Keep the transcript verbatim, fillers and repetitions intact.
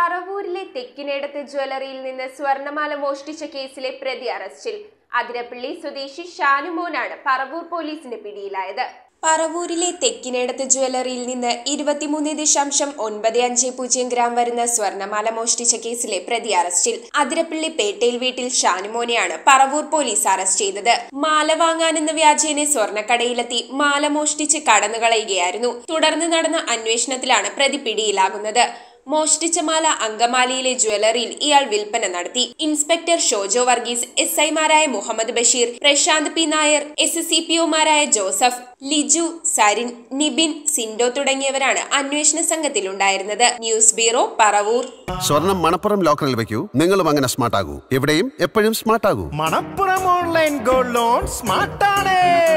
പറവൂരിലെ തെക്കിനേടത്തെ ജ്വല്ലറിയിൽ നിന്ന് സ്വർണമാല മോഷ്ടിച്ച കേസിലെ പ്രതി അറസ്റ്റിൽ. അതിരപ്പള്ളി സ്വദേശി ഷാനുമോനാണ് പറവൂർ പോലീസിന്റെ പിടിയിലായത്. പറവൂരിലെ തെക്കിനേടത്ത് ജ്വല്ലറിയിൽ നിന്ന് ഇരുപത്തിമൂന്ന് ദശാംശം ഒൻപത് അഞ്ച് പൂജ്യം ഗ്രാം വരുന്ന സ്വർണമാല മോഷ്ടിച്ച കേസിലെ പ്രതി അറസ്റ്റിൽ. അതിരപ്പള്ളി പേട്ടയിൽ വീട്ടിൽ ഷാനുമോനെയാണ് പറവൂർ പോലീസ് അറസ്റ്റ് ചെയ്തത്. മാല വാങ്ങാനെന്ന വ്യാജേന സ്വർണക്കടയിലെത്തി മാല മോഷ്ടിച്ച് കടന്നുകളയുകയായിരുന്നു. തുടർന്ന് നടന്ന അന്വേഷണത്തിലാണ് പ്രതി പിടിയിലാകുന്നത്. മോഷ്ടിച്ച മാല അങ്കമാലിയിലെ ജ്വല്ലറിയിൽ ഇയാൾ വിൽപ്പന നടത്തി. ഇൻസ്പെക്ടർ ഷോജോ വർഗീസ്, എസ് ഐമാരായ Muhammad Basheer, Prashanth P Nair, S C P ഒമാരായ ജോസഫ്, ലിജു, സരിൻ, നിബിൻ, സിൻഡോ തുടങ്ങിയവരാണ് അന്വേഷണ സംഘത്തിലുണ്ടായിരുന്നത്. News bureau, Paravur. സ്വർണം മണപ്പുറം ലോക്കറിൽ വെക്കൂ. നിങ്ങളും അങ്ങനെ സ്മാർട്ട് ആകൂ. എവിടെയും എപ്പോഴും സ്മാർട്ട് ആകൂ. Manappuram online gold loan smart ആണ്.